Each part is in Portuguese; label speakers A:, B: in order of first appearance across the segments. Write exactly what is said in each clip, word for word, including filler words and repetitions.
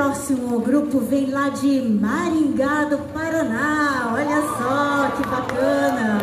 A: próximo grupo vem lá de Maringá, do Paraná. Olha só que bacana!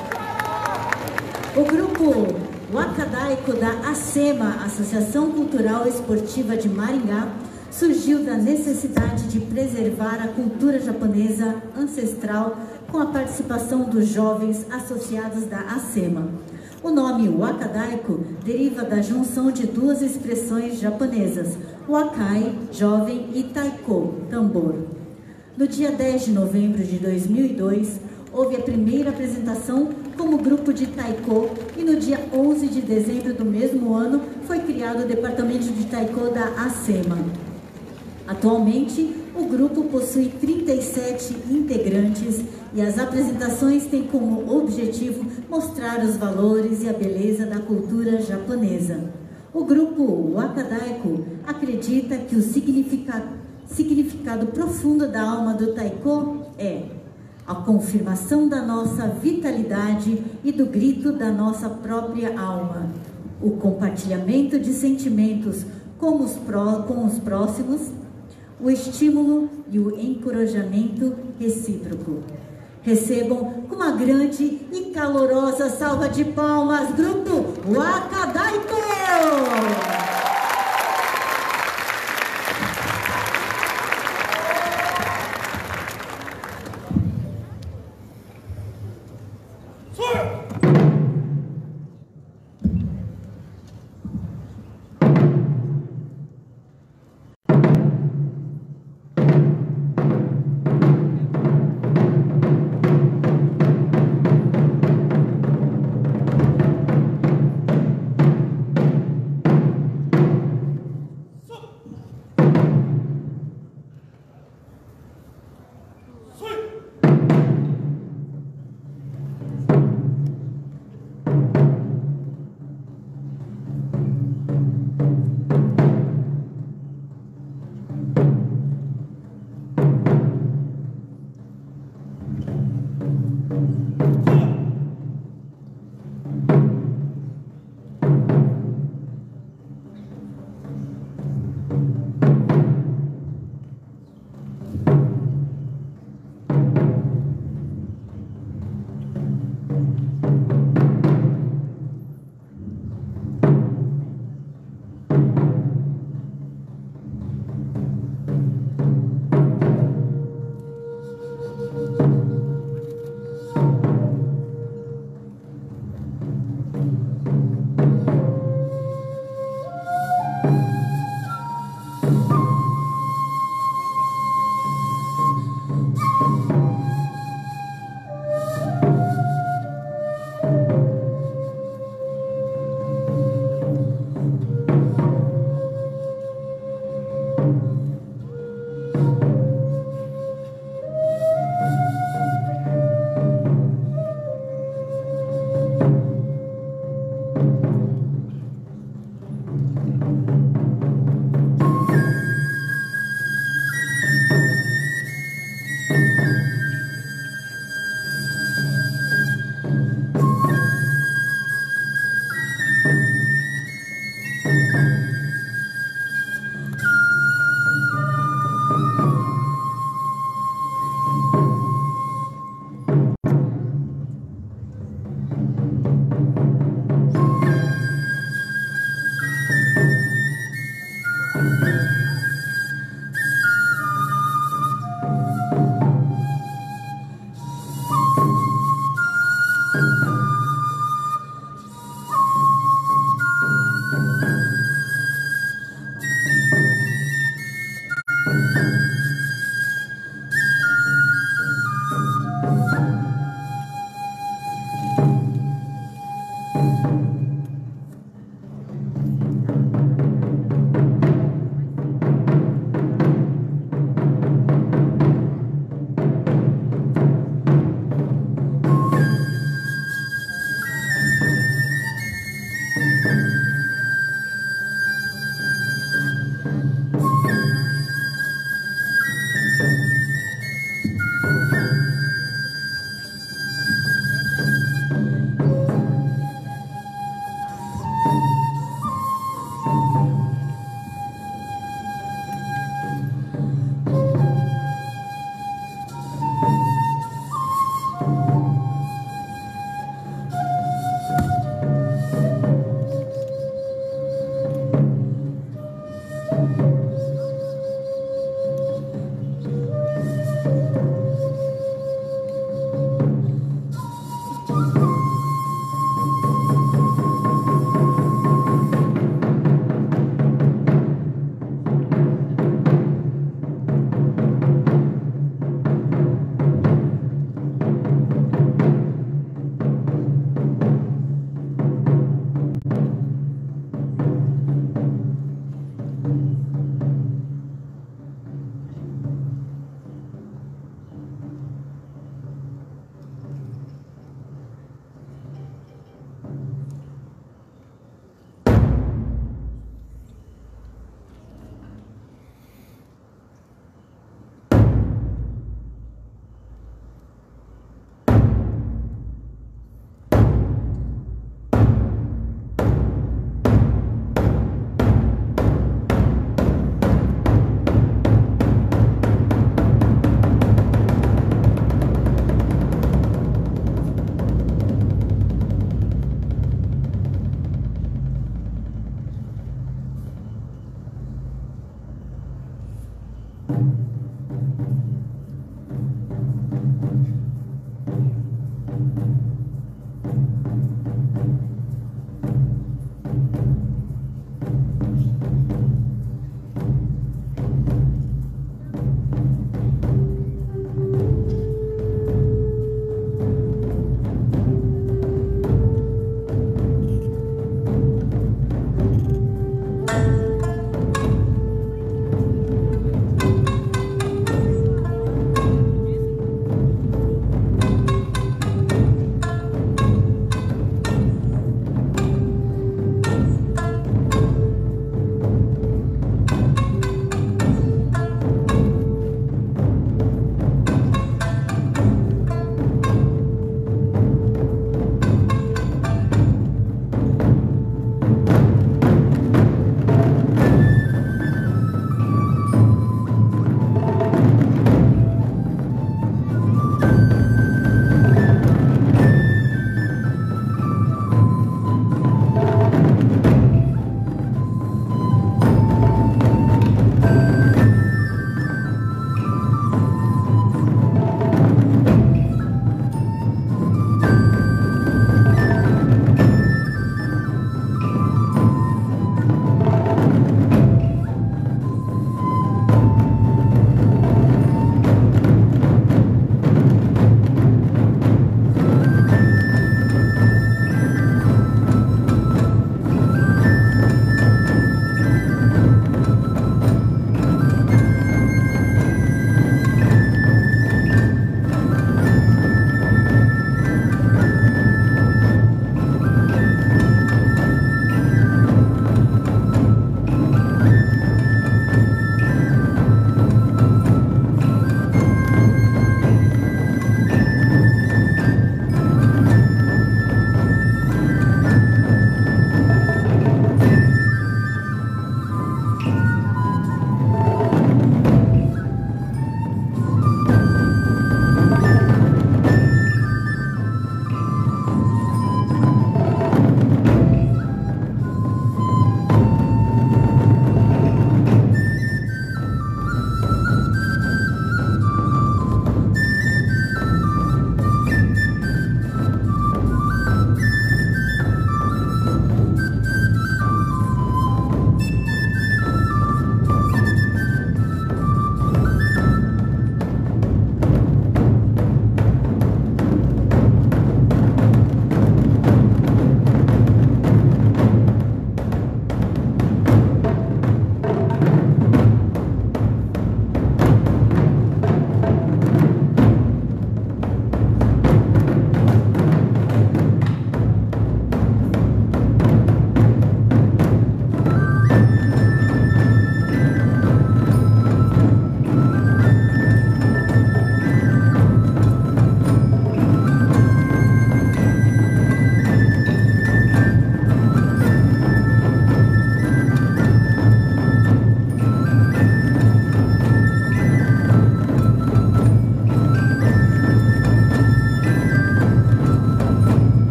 A: O grupo Wacadaico da ACEMA, Associação Cultural Esportiva de Maringá, surgiu da necessidade de preservar a cultura japonesa ancestral com a participação dos jovens associados da ACEMA. O nome Wacadaico deriva da junção de duas expressões japonesas, Wakai, jovem, e Taiko, tambor. No dia dez de novembro de dois mil e dois, houve a primeira apresentação como grupo de Taiko e no dia onze de dezembro do mesmo ano foi criado o departamento de Taiko da ACEMA. Atualmente, o grupo possui trinta e sete integrantes e as apresentações têm como objetivo mostrar os valores e a beleza da cultura japonesa. O grupo Wacadaico acredita que o significado, significado profundo da alma do Taiko é a confirmação da nossa vitalidade e do grito da nossa própria alma, o compartilhamento de sentimentos com os, pró, com os próximos, o estímulo e o encorajamento recíproco. Recebam com uma grande e calorosa salva de palmas, grupo Wacadaico!
B: Thank you.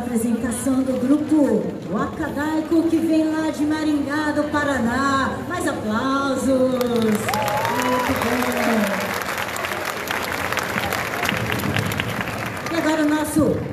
A: apresentação do grupo Wakadaiko, que vem lá de Maringá, do Paraná. Mais aplausos! Muito bem! E agora o nosso